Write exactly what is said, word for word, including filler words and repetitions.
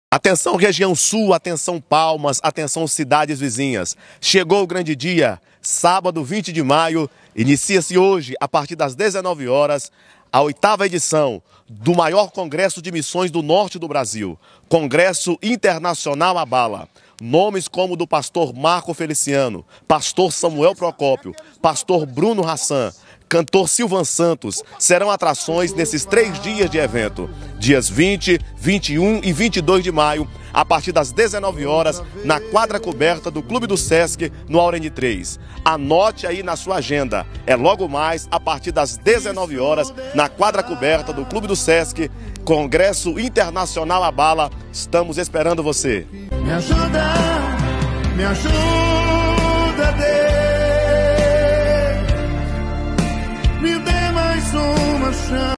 Atenção região sul, atenção Palmas, atenção cidades vizinhas. Chegou o grande dia, sábado vinte de maio, inicia-se hoje, a partir das dezenove horas, a oitava edição do maior congresso de missões do norte do Brasil, Congresso Internacional Abala. Nomes como o do pastor Marco Feliciano, pastor Samuel Procópio, pastor Bruno Hassan, cantor Silvan Santos, serão atrações nesses três dias de evento, dias vinte, vinte e um e vinte e dois de maio, a partir das dezenove horas, na quadra coberta do Clube do Sesc, no Aurene três. Anote aí na sua agenda, é logo mais, a partir das dezenove horas, na quadra coberta do Clube do Sesc, Congresso Internacional Abala. Estamos esperando você. Me ajuda, me ajuda, Deus, me dê mais uma chance.